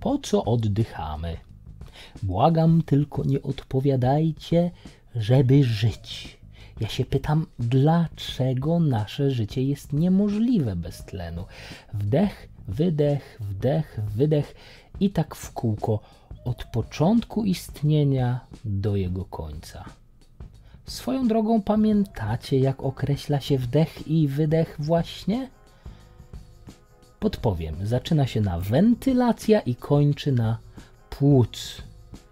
po co oddychamy? Błagam, tylko nie odpowiadajcie, żeby żyć. Ja się pytam, dlaczego nasze życie jest niemożliwe bez tlenu? Wdech, wydech i tak w kółko od początku istnienia do jego końca. Swoją drogą pamiętacie, jak określa się wdech i wydech właśnie? Podpowiem, zaczyna się na wentylacja i kończy na płuc.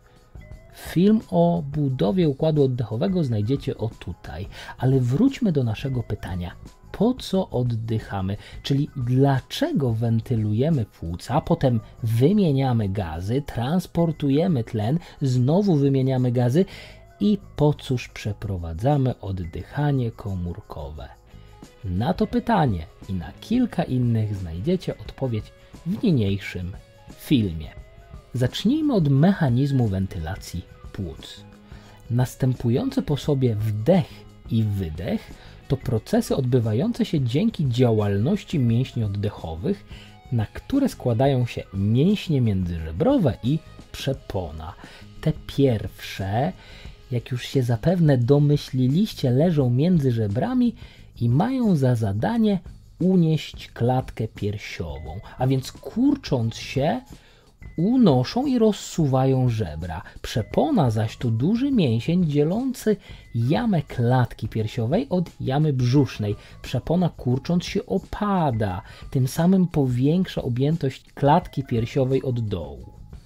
Film o budowie układu oddechowego znajdziecie o tutaj, ale wróćmy do naszego pytania. Po co oddychamy? Czyli dlaczego wentylujemy płuca, a potem wymieniamy gazy, transportujemy tlen, znowu wymieniamy gazy i po cóż przeprowadzamy oddychanie komórkowe? Na to pytanie i na kilka innych znajdziecie odpowiedź w niniejszym filmie. Zacznijmy od mechanizmu wentylacji płuc. Następujący po sobie wdech i wydech to procesy odbywające się dzięki działalności mięśni oddechowych, na które składają się mięśnie międzyżebrowe i przepona. Te pierwsze, jak już się zapewne domyśliliście, leżą między żebrami i mają za zadanie unieść klatkę piersiową, a więc kurcząc się unoszą i rozsuwają żebra. Przepona zaś to duży mięsień dzielący jamę klatki piersiowej od jamy brzusznej. Przepona kurcząc się opada, tym samym powiększa objętość klatki piersiowej od dołu.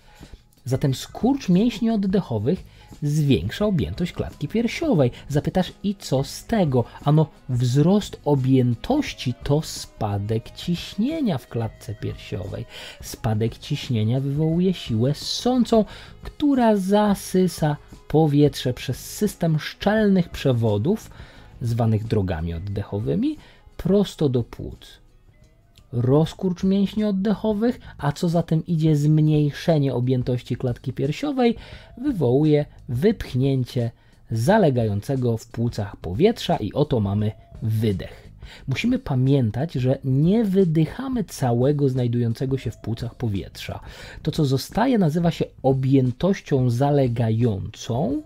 Zatem skurcz mięśni oddechowych zwiększa objętość klatki piersiowej. Zapytasz, i co z tego? Ano, wzrost objętości to spadek ciśnienia w klatce piersiowej. Spadek ciśnienia wywołuje siłę ssącą, która zasysa powietrze przez system szczelnych przewodów, zwanych drogami oddechowymi, prosto do płuc. Rozkurcz mięśni oddechowych, a co za tym idzie zmniejszenie objętości klatki piersiowej, wywołuje wypchnięcie zalegającego w płucach powietrza i oto mamy wydech. Musimy pamiętać, że nie wydychamy całego znajdującego się w płucach powietrza. To, co zostaje, nazywa się objętością zalegającą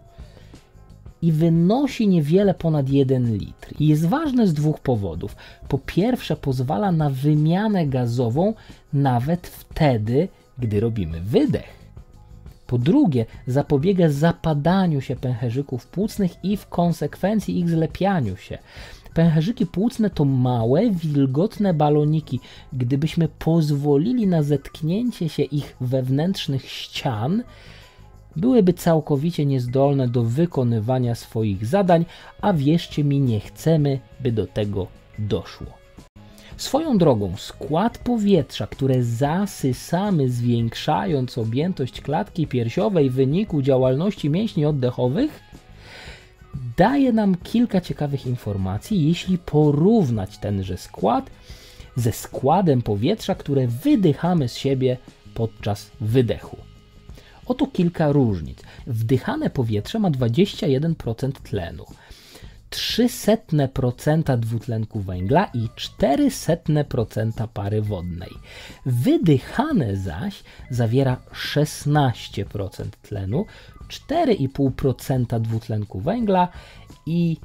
i wynosi niewiele ponad 1 litr. I jest ważne z dwóch powodów. Po pierwsze, pozwala na wymianę gazową nawet wtedy, gdy robimy wydech. Po drugie, zapobiega zapadaniu się pęcherzyków płucnych i w konsekwencji ich zlepianiu się. Pęcherzyki płucne to małe, wilgotne baloniki. Gdybyśmy pozwolili na zetknięcie się ich wewnętrznych ścian, byłyby całkowicie niezdolne do wykonywania swoich zadań, a wierzcie mi, nie chcemy, by do tego doszło. Swoją drogą, skład powietrza, które zasysamy, zwiększając objętość klatki piersiowej w wyniku działalności mięśni oddechowych, daje nam kilka ciekawych informacji, jeśli porównać tenże skład ze składem powietrza, które wydychamy z siebie podczas wydechu. Oto kilka różnic. Wdychane powietrze ma 21% tlenu, 0,03% dwutlenku węgla i 0,04% pary wodnej. Wydychane zaś zawiera 16% tlenu, 4,5% dwutlenku węgla i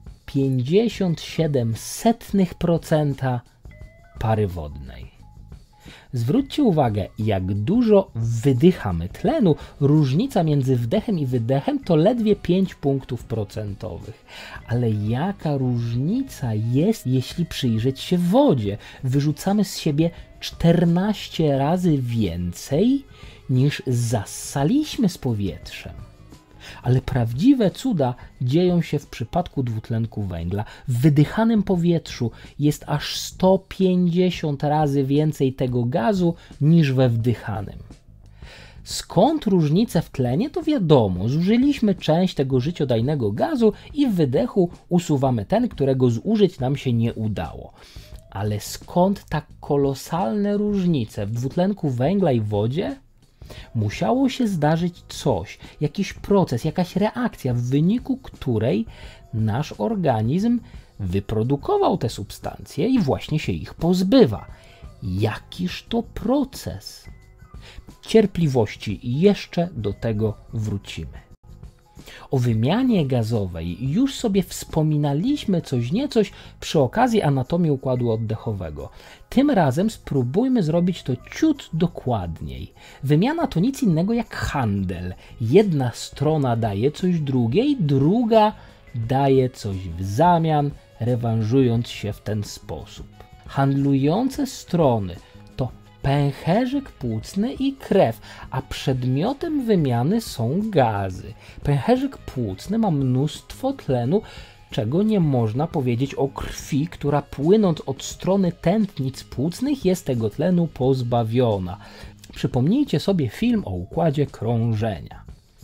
0,57% pary wodnej. Zwróćcie uwagę, jak dużo wydychamy tlenu. Różnica między wdechem i wydechem to ledwie 5 punktów procentowych. Ale jaka różnica jest, jeśli przyjrzeć się wodzie? Wyrzucamy z siebie 14 razy więcej niż zassaliśmy z powietrzem. Ale prawdziwe cuda dzieją się w przypadku dwutlenku węgla. W wydychanym powietrzu jest aż 150 razy więcej tego gazu niż we wdychanym. Skąd różnice w tlenie, to wiadomo. Zużyliśmy część tego życiodajnego gazu i w wydechu usuwamy ten, którego zużyć nam się nie udało. Ale skąd tak kolosalne różnice w dwutlenku węgla i wodzie? Musiało się zdarzyć coś, jakiś proces, jakaś reakcja, w wyniku której nasz organizm wyprodukował te substancje i właśnie się ich pozbywa. Jakiż to proces? Cierpliwości, jeszcze do tego wrócimy. O wymianie gazowej już sobie wspominaliśmy coś niecoś przy okazji anatomii układu oddechowego. Tym razem spróbujmy zrobić to ciut dokładniej. Wymiana to nic innego jak handel. Jedna strona daje coś drugiej, druga daje coś w zamian, rewanżując się w ten sposób. Handlujące strony to pęcherzyk płucny i krew, a przedmiotem wymiany są gazy. Pęcherzyk płucny ma mnóstwo tlenu, czego nie można powiedzieć o krwi, która płynąc od strony tętnic płucnych jest tego tlenu pozbawiona. Przypomnijcie sobie film o układzie krążenia.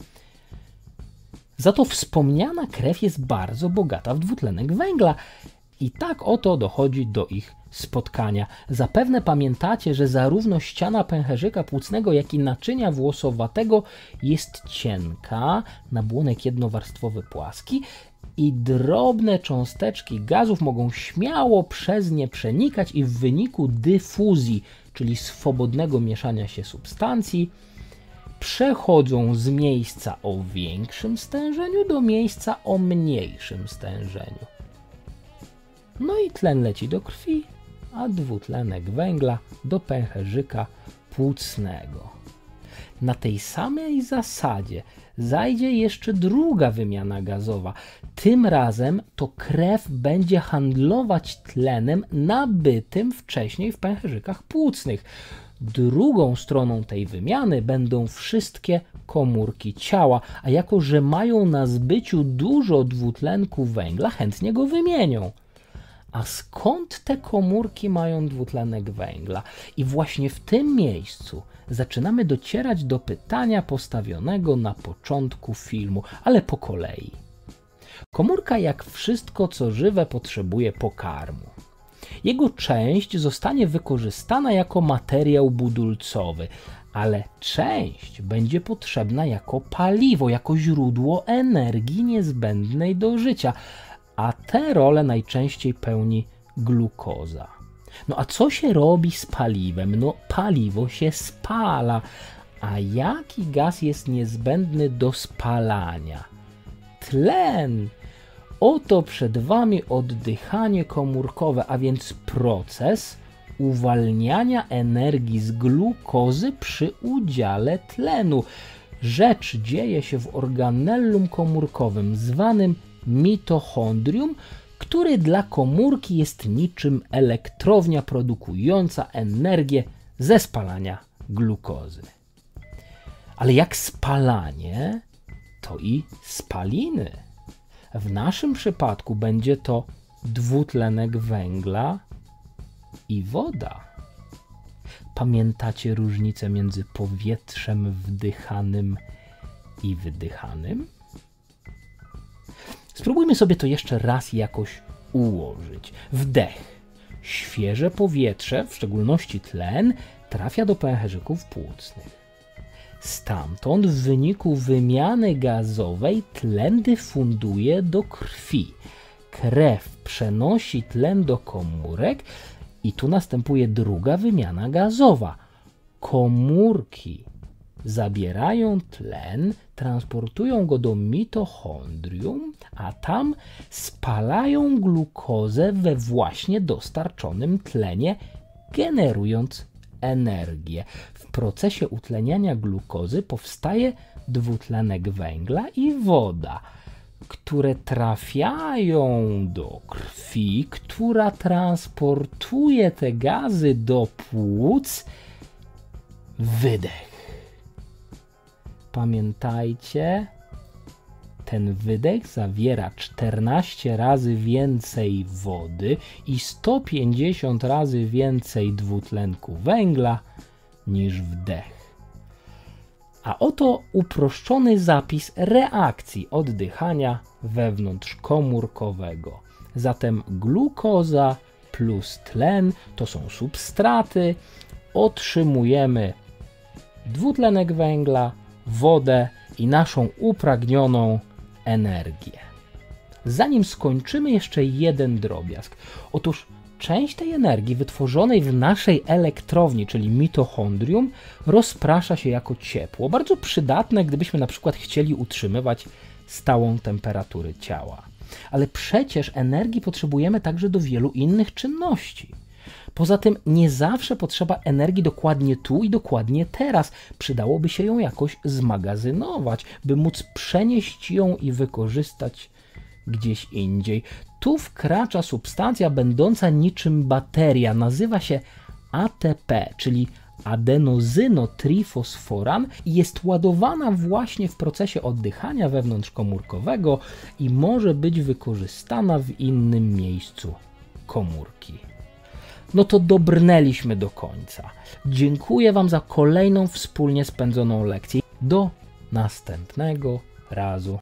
Za to wspomniana krew jest bardzo bogata w dwutlenek węgla i tak oto dochodzi do ich spotkania. Zapewne pamiętacie, że zarówno ściana pęcherzyka płucnego, jak i naczynia włosowatego jest cienka, nabłonek jednowarstwowy płaski i drobne cząsteczki gazów mogą śmiało przez nie przenikać i w wyniku dyfuzji, czyli swobodnego mieszania się substancji, przechodzą z miejsca o większym stężeniu do miejsca o mniejszym stężeniu. No i tlen leci do krwi, a dwutlenek węgla do pęcherzyka płucnego. Na tej samej zasadzie zajdzie jeszcze druga wymiana gazowa. Tym razem to krew będzie handlować tlenem nabytym wcześniej w pęcherzykach płucnych. Drugą stroną tej wymiany będą wszystkie komórki ciała, a jako że mają na zbyciu dużo dwutlenku węgla, chętnie go wymienią. A skąd te komórki mają dwutlenek węgla? I właśnie w tym miejscu zaczynamy docierać do pytania postawionego na początku filmu, ale po kolei. Komórka, jak wszystko co żywe, potrzebuje pokarmu. Jego część zostanie wykorzystana jako materiał budulcowy, ale część będzie potrzebna jako paliwo, jako źródło energii niezbędnej do życia, a tę rolę najczęściej pełni glukoza. No a co się robi z paliwem? No paliwo się spala. A jaki gaz jest niezbędny do spalania? Tlen. Oto przed Wami oddychanie komórkowe, a więc proces uwalniania energii z glukozy przy udziale tlenu. Rzecz dzieje się w organellum komórkowym zwanym mitochondrium, który dla komórki jest niczym elektrownia produkująca energię ze spalania glukozy. Ale jak spalanie, to i spaliny. W naszym przypadku będzie to dwutlenek węgla i woda. Pamiętacie różnicę między powietrzem wdychanym i wydychanym? Spróbujmy sobie to jeszcze raz jakoś ułożyć. Wdech. Świeże powietrze, w szczególności tlen, trafia do pęcherzyków płucnych. Stamtąd w wyniku wymiany gazowej tlen dyfunduje do krwi. Krew przenosi tlen do komórek i tu następuje druga wymiana gazowa. Komórki zabierają tlen, transportują go do mitochondrium, a tam spalają glukozę we właśnie dostarczonym tlenie, generując energię. W procesie utleniania glukozy powstaje dwutlenek węgla i woda, które trafiają do krwi, która transportuje te gazy do płuc. Wydech. Pamiętajcie, ten wydech zawiera 14 razy więcej wody i 150 razy więcej dwutlenku węgla niż wdech. A oto uproszczony zapis reakcji oddychania wewnątrzkomórkowego. Zatem glukoza plus tlen to są substraty. Otrzymujemy dwutlenek węgla, wodę i naszą upragnioną energię. Zanim skończymy, jeszcze jeden drobiazg. Otóż część tej energii wytworzonej w naszej elektrowni, czyli mitochondrium, rozprasza się jako ciepło. Bardzo przydatne, gdybyśmy na przykład chcieli utrzymywać stałą temperaturę ciała. Ale przecież energii potrzebujemy także do wielu innych czynności. Poza tym nie zawsze potrzeba energii dokładnie tu i dokładnie teraz. Przydałoby się ją jakoś zmagazynować, by móc przenieść ją i wykorzystać gdzieś indziej. Tu wkracza substancja będąca niczym bateria. Nazywa się ATP, czyli adenozynotrifosforan i jest ładowana właśnie w procesie oddychania wewnątrzkomórkowego i może być wykorzystana w innym miejscu komórki. No to dobrnęliśmy do końca. Dziękuję Wam za kolejną wspólnie spędzoną lekcję. Do następnego razu.